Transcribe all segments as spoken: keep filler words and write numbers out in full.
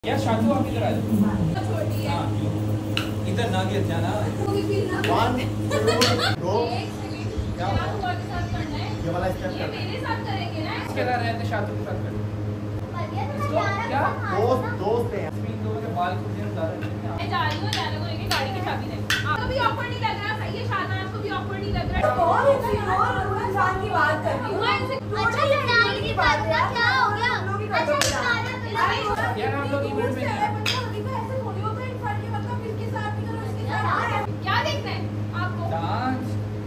यार शांतु आप इधर आ जाओ। छोटी है। हाँ, इधर ना गिर जाना। वन, टू, क्या हुआ के साथ करना है? ये वाला स्टेप ये मेरे साथ करेंगे ना? इसके साथ रहते शांतु के साथ करें। क्या? दोस्त दोस्त हैं। इन दोनों के बाल खुद से उतार रहे हैं। मैं जा रही हूँ, जाने को लेके गाड़ी की चाबी दे। आपको भी ऑफर नहीं लग रहा? सही है शाना, आपको भी ऑफर नहीं लग रहा? कौन है? इंसान की बात कर रही हूँ। अच्छा ये फैमिली की बात है। क्या हो गया? अच्छा यार हम लोग इवेंट में क्या देखना है आपको? डांस।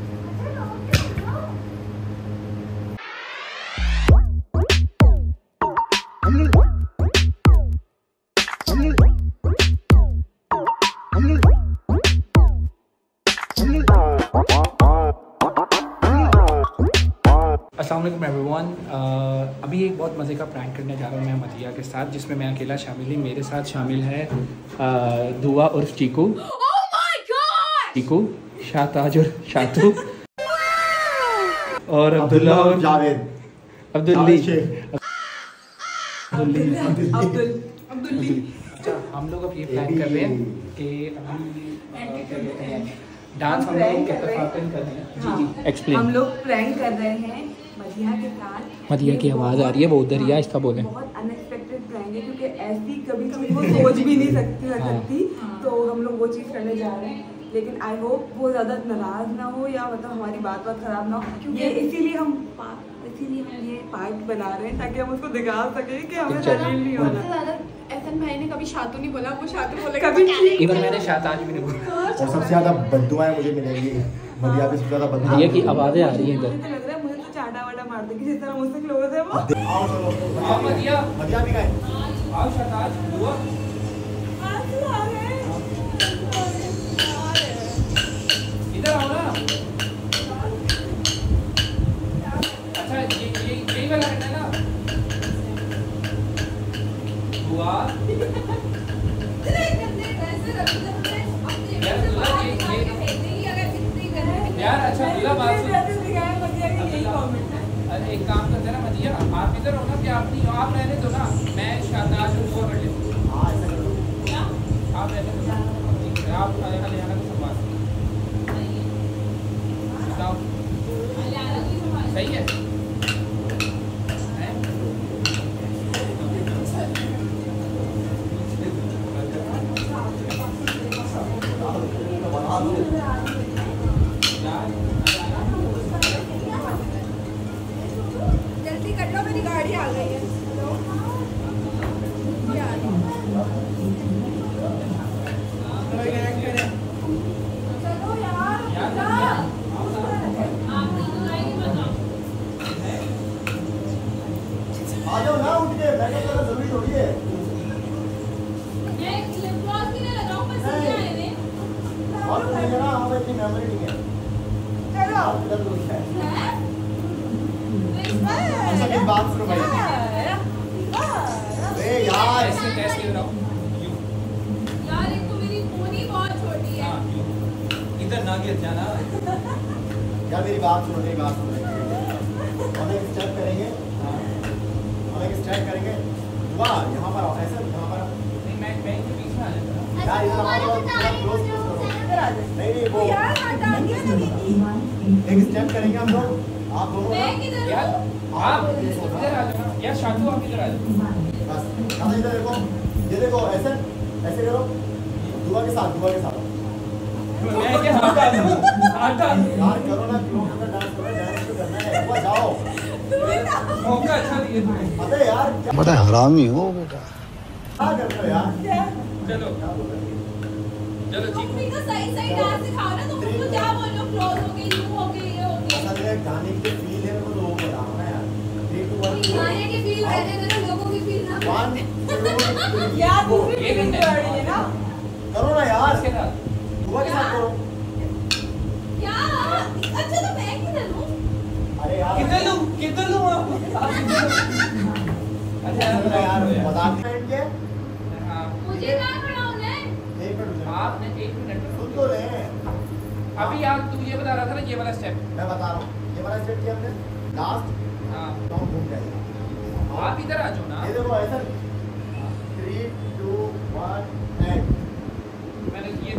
अस्सलाम वालेकुम एवरीवन। अभी एक बहुत मज़े का प्रैंक करने जा रहा हूँ मैं मदिया के साथ, जिसमें मैं अकेला शामिल ही मेरे साथ शामिल है दुआ और चीकू। oh my God! चीकू, शाहताज और शातू और अब्दुल्ला और जावेद, अब्दुल्ली अब्दुल्ली। अच्छा, हम लोग अब ये प्लान कर रहे हैं कि अभी डांस हम लोग इत्तेफाकन कर रहे हैं। जी जी एक्सप्लेन। हम लोग प्रैंक कर रहे हैं मदिया के साथ। मदिया की आवाज़ आ रही है, वो उधर ही आहिस्ता बोले। बहुत अनएक्सपेक्टेड प्रैंक है क्योंकि ऐसी कभी कभी वो सोच भी नहीं सकती कर सकती तो हम लोग वो चीज़ करने जा रहे हैं। लेकिन आई होप वो ज़्यादा नाराज़ ना हो या मतलब हमारी बात बात खराब ना हो। ये इसीलिए हम इसीलिए हम ये पार्ट बना रहे हैं ताकि हम उसको दिखा सकें कि हमें जलील नहीं होना। एहसन भाई ने कभी शातू नहीं बोला, वो शातू बोलेगा कभी नहीं। इवन मैंने शाहताज भी नहीं बोला। और सबसे ज़्यादा बद्दुआएं मुझे मिलेंगी मदिया पे, सबसे ज़्यादा बद्दुआ ये की आवाज़ें आ रही हैं इधर। मुझे लग रहा है मुझे तो चाटा वाटा मार देगी जिस तरह मुझसे क्लोज है वो। आओ चलो आओ मदिया, मदिया भी गए। आओ शाहताज, दुआ इधर आओ ना। अच्छा ये ये यही वाला है ना दुआ। यार अच्छा दूल्हा बात सुन। अरे एक काम करते हैं ना मदिया, आप इधर हो ना कि आप नहीं हो, आप रहने दो ना, मैं शाहताज को कर लेता हूँ। आप रहने दो, आप हलियाना को संभाल बताओ। सही है। जल्दी कर लो, मेरी गाड़ी आ गई है। आ जाओ ना उठ के, बैठक करना जरूरी थोड़ी है। मैं लिप ग्लॉस भी नहीं लगाऊं, बस ये आए ने। और नहीं है ना, हमें इतनी मेमोरी नहीं है। चलो आप इधर लोग हैं। हैं? अच्छा की बात सुनो भाई। अरे यार ऐसे कैसे रहो? यूं। यार एक तो मेरी फोन ही बहुत छोटी है। हाँ, यूं। इधर ना गिर जाना। यार मेरी बात सुनो, मेरी बात सुनो। हम एक स्टेप करेंगे, हम एक स्टेप करेंगे। वाह यहाँ पर आओ, ऐसे यहाँ पर आओ। नहीं मैं मैं इनके बीच में आ जाता हूँ। यार इधर आओ, थोड़ा क्लोज करो। नहीं नहीं वो यार हटा दिया ना दीदी। एक स्टेप करेंगे हम लोग, आप दोनों ना। मैं किधर यार हूँ? आप इधर आ जाओ। यार शांतु आप इधर आ जाओ। बस यहाँ इधर देखो, ये देखो ऐसे ऐसे करो, दुआ के साथ, दुआ के साथ। मैं क्या हटा दूँ? हटा दूँ। यार करो ना, क्यों अपना डांस करो, डांस तो करना है। हुआ जाओ। मौका अच्छा दिए तुम्हें। अबे यार क्या बड़ा हरामी हो बेटा। क्या कर रहे हो यार? चलो चलो तुम ठीक भी तो सही सही डांस सिखाओ ना। तुम मुझको क्या बोल रहे हो? क्लोज हो गए, यूं हो गए, ये हो गए। असल में गाने की फील है, वो लोगों को बताओ ना यार। थ्री टू वन गाने की फील रहने दो ना, लोगों की फील ना। वन टू यार गो। दूसरी एक फीलिंग मिनट। कर रही है ना। करो ना यार, इसके साथ दुआ के साथ करो। क्या? अच्छा तो मैं किधर हूँ? अरे यार किधर लूँ किधर लूँ आप? आप किधर लूँ? अच्छा अरे यार यार मजाक नहीं के। हाँ मुझे कहाँ खड़ा होना है? एक मिनट आपने एक मिनट में सुन तो रहे हैं। अभी यार तू ये बता रहा था ना ये वाला स्टेप। मैं बता रहा हूँ, ये वाला स्टेप किया हमने लास्ट। हाँ तो हम घूम जाएंगे। आप इधर आ जाओ ना। ये देखो ऐसा थ्री टू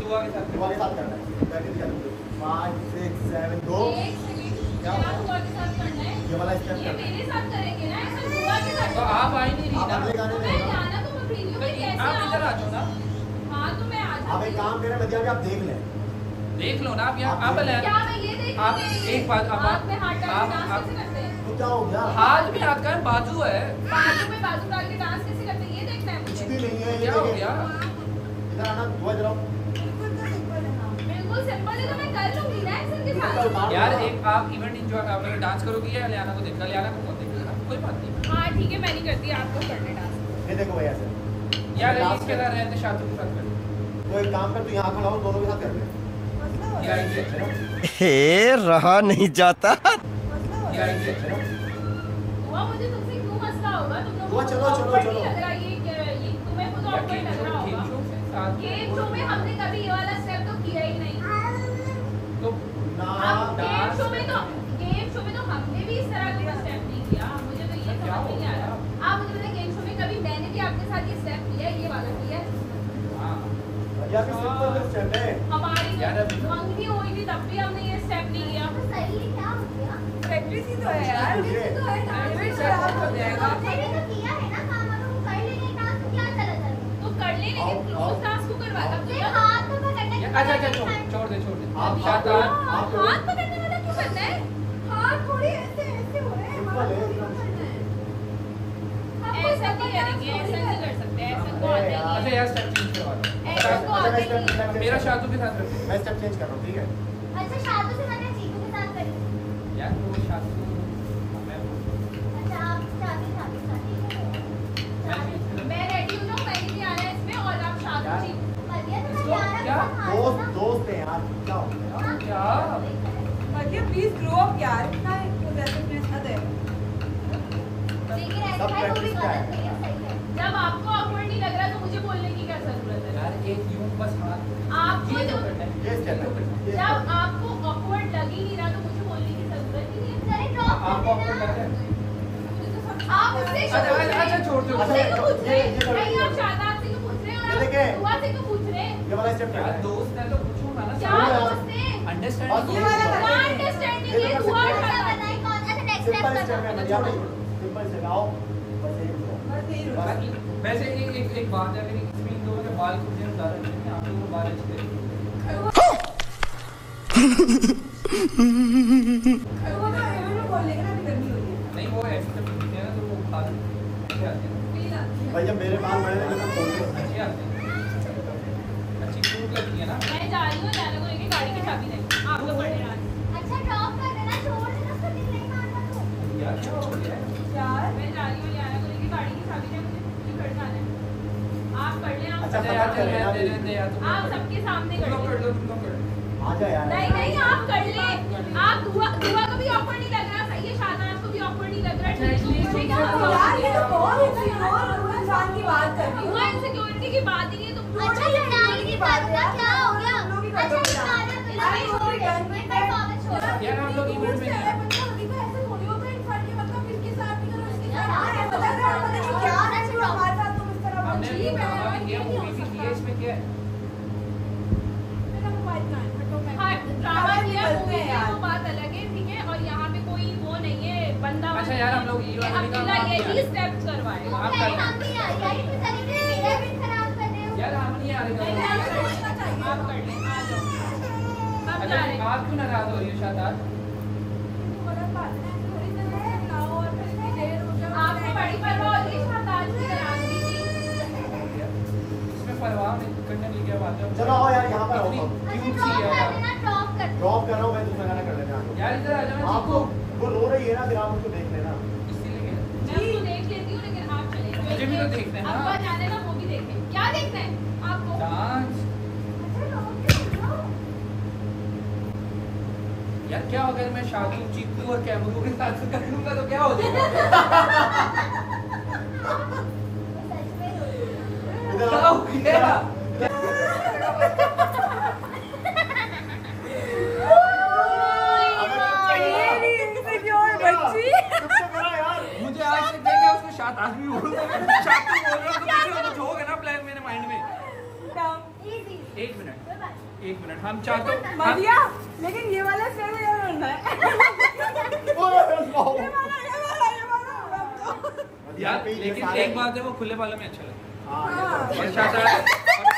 दुआ के साथ दुआ के साथ करना है। बैठे चलो पाँच सिक्स सेवन दो एक सेकंड क्या दुआ के साथ करना है? ये वाला स्टेप ये करना है। मेरे साथ करेंगे ना, ऐसे दुआ के साथ। तो आप आई नहीं रही आप ना, अगले गाने में मैं होगा। जाना तो मैं फ्री हूँ, मैं कैसे आप इधर आ आऊँ? जाओ ना, हाँ तो मैं आ आप जाती एक हूँ। काम करें मध्या आप देख लें। देख लो ना आप यहाँ आप अब ले क्या मैं ये देख आप एक बात अब हाथ में हाथ डाल आप- के डांस आप- कैसे करते हैं? तो क्या हो गया? हाथ में हाथ का बाजू है, बाजू में बाजू डाल के डांस कैसे करते हैं ये देखना है कुछ मुझे। भी नहीं है ये क्या हो देखिए। गया? इधर आना दुआ जलाओ। बिल्कुल सिंपल है तो मैं कर लूंगी ना ऐसे के साथ। यार एक आप इवेंट एंजॉय आप अगर डांस करोगी या लियाना को देखा, लियाना को कौन देखेगा? कोई बात नहीं हाँ ठीक है मैं नहीं करती, आपको करने डांस। ये देखो भैया ऐसे। यार डांस इसके कर। साथ रहते शादी के साथ कर तो एक काम कर तू यहाँ खड़ा हो दोनों के साथ कर ले। या इसे हे रहा नहीं जाता। या इसे हुआ मुझे तुमसे क्यों मसला होगा? तुम लोगों हुआ, को चलो, चलो, awkward चलो। नहीं लग रहा ये ये तुम्हें खुद या awkward गेम लग शो रहा गेम होगा। शो से साथ गेम शो में हमने कभी ये वाला स्टेप तो किया ही नहीं। तो ना अब गेम डांस शो में तो गेम शो में तो हमने भी इस तरह का स्टेप नहीं किया। मुझे तो ये क्या समझ हो नहीं आ गया? रहा। आप मुझे बताइए गेम शो में कभी मैंने भी आपके साथ ये स्टेप किया है, ये वाला किया है? हाँ भैया भी सिंपल स्टेप है। हमारी यार, अब- मंगनी हुई थी तब भी हमने ये स्टेप नहीं किया। सही है, क्या हो गया? प्रैक्टिस ही तो है यार। पूछिए। तो है ना, फिर खराब हो जाएगा। मैंने तो किया है ना काम, अगर वो कर लेंगे डांस तो क्या चला जाएगा? तो कर ले, लेकिन आओ, क्लोज आओ। डांस को करवाता ये तो हाथ तो पकड़ने या की अच्छा अच्छा जरूरत छोड़ नहीं है। छोड़ दे छोड़ दे आप- शातान आप- आप लोग- हाथ पकड़ने वाला क्यों करना है? हाथ थोड़ी ऐसे ऐसे हो रहे हैं। सिंपल है एकदम। ऐसा नहीं करेंगे, ऐसा नहीं कर सकते, ऐसा तो अरे आता ही यार। अच्छा है। यार स्टेप चेंज करवा दो ऐसा तो अच्छा, आता मैं ही step- है। step- मेरा शादू के साथ रखो मैं स्टेप चेंज कर रहा हूँ ठीक है। अच्छा शादू से मैंने जीतू के साथ करी। यार वो शादू मैं अच्छा आप शादी शादी शादी मैं रेडी हूँ ना, मैंने भी आना है इसमें और आप शादी यार। जी बढ़िया तो इसको मैं क्या? दोस्त दोस्त है यार क्या हो गया? क्या मध्य प्लीज ग्रो अप यार। इतना पोजेसिवनेस मत है। लेकिन ऐसे सब भाई वो भी practice का गलत है। नहीं है, सही है। जब आपको awkward नहीं लग रहा तो मुझे बोलने की क्या जरूरत है? यार एक यूं बस हाथ आपको ये जो तो करना है ये स्टेप है ये जब step है। आपको awkward लग ही नहीं रहा तो मुझे बोलने की जरूरत ही नहीं है। चलिए ड्रॉप आपको कर आपको लग रहा देना। है आप मुझसे क्यों अच्छा, पूछ रहे अच्छा, हैं? छोड़ दो। मुझसे क्यों पूछ रहे ये- ये हैं? करो, नहीं, ये आप करो। शादाब से क्यों पूछ रहे हैं ये और देखें। आप दुआ से क्यों पूछ रहे हैं? ये वाला स्टेप यार करना है। दोस्त है तो पूछूंगा ना क्या यार। दोस्त हैं? अंडरस्टैंडिंग ये वाला क्या करेंगे। अंडरस्टैंडिंग ये है? तो कर दुआ सकते हैं। अच्छा शादाब। बताइए कौन अच्छा नेक्स्ट स्टेप सिंपल स्टेप है करना भैया सिंपल स्टेप आओ बस यही करो। बस यही रुको। बाकी वैसे एक एक एक बात है, मेरी इसमें इन लोगों के बाल कुछ दिन ज्यादा अच्छे हैं, आप लोगों के बाल अच्छे हैं। वो तो इन्होंने बोलने का ना गर्मी होती है। नहीं वो ऐसे जब दिखते हैं ना तो वो बाल अच्छे आते हैं, फील आती है। भाई जब मेरे बाल बड़े थे तो खोल के अच्छे आते हैं, अच्छी क्यूट लगती है ना। मैं जा रही हूँ, जाने को लेके गाड़ी की चाबी दे। आप तो पढ़ने आ रहे हैं। अच्छा ड्रॉप कर देना, छोड़ देना, उसको दिख नहीं मारना तो। यार क्या हो गया है? यार मैं जा रही हूँ, जाने को लेके गाड़ी की चाबी दे मुझे, मुझे घर जाना है। आप पढ़ लें, आप अच्छा, अच्छा पढ़ यार पता चले मैं ना दे दे यार तुम आप सबके सामने कर तुम लोग लें। कर लो तुम लोग कर लो। आ जा यार नहीं नहीं आप कर ले। आप दुआ दुआ को भी ऑफर नहीं लग रहा, सही है, शादाब को भी ऑफर नहीं लग रहा। अच्छा, इसलिए मुझे क्या तुम- हुआ? यार ये तो बहुत इनसिक्योर इंसान की बात कर रही हुआ हूँ। इनसिक्योरिटी की बात ही नहीं है, तुम अच्छा लड़ाई नहीं करूँगा, क्या हो गया? अच्छा निकालना तो आई नहीं, होप छोड़ दे, मैं परफॉर्मेंस छोड़ दे। यार आप लोग इवेंट में नहीं आए। हमने भी ड्रामा भी किया, मूवी भी की है, इसमें क्या है? हाँ ड्रामा किया, निकलते मूवी हैं किया, यार। वो बात अलग है, ठीक है। और यहाँ पे कोई वो नहीं है बंदा। अच्छा यार, हम लोग ये वाला अकेला निकाल- यही स्टेप करवाए। वो आप कह कर- हम भी आ जाए, इस तरीके से मेरा भी खराब कर रहे हो। यार हम नहीं आ रहे नहीं, हैं। आप कर लें, आप कर लें, आ जाओ। अब जा रहे अच्छा हैं। आप क्यों नाराज हो रही हो शादाब? आपको बड़ी परवाह हो रही है शादाब की नाराजगी की। इसमें परवाह नहीं करने की क्या बात है? चलो आओ यार यहाँ पर आओ इतनी अब। अच्छा क्यूट ड्रॉप सी है कर यार। देना, ड्रॉप कर दे। ड्रॉप कर रहा हूँ मैं दूसरा गाना कर लेते हैं यार इधर आ जाना आपको चीकू। वो रो रही है ना फिर आप उसको देख लेना। इसीलिए मैं उसको देख लेती हूँ, लेकिन आप चले। मुझे भी तो देखना है ना। अब्बा जाने ना, वो भी देखें। क्या देखना है आपको? डांस अच्छा ड्रॉप कर दो। यार क्या अगर मैं शादू चीकू और कैमरू के साथ कर लूंगा तो क्या हो जाएगा? सच में रो रही हूँ। इधर क्या आओ। हो गया? मेरी insecure बच्ची। चुप से करा यार। मुझे आज तक देखा उसको शाद आदमी बोल रहा है, शादू बोल रहा हूँ तो कुछ ना कुछ होगा ना प्लान मेरे माइंड में। Down. Easy. एक मिनट एक मिनट हम चाहते हैं मदिया, लेकिन ये वाला स्टेप मुझे करना है। ओए, वाओ। ये वाला, ये वाला, ये वाला। यार पे ये लेकिन सारे- एक बात है वो खुले बालों में अच्छा लगता हाँ, है ये और तो- शादाब और-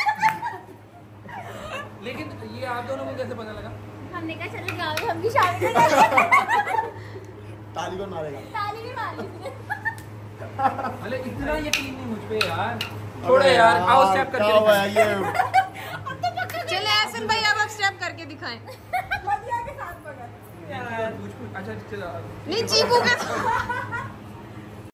लेकिन ये आप दोनों को कैसे पता लगा? हमने कहा चलो गाँव में हम भी शादी में जाएंगे। ताली कौन मारेगा? ताली भी मारी उसने। अरे इतना यकीन नहीं मुझ पे यार। छोड़ो यार, आओ स्टेप करके क्या हुआ दिखाएं। है ये? चले ऐसन भाई अब आप स्टेप करके दिखाएं। मदिया के साथ पकड़। यार, कुछ कुछ अच्छा चलो नहीं चीकू के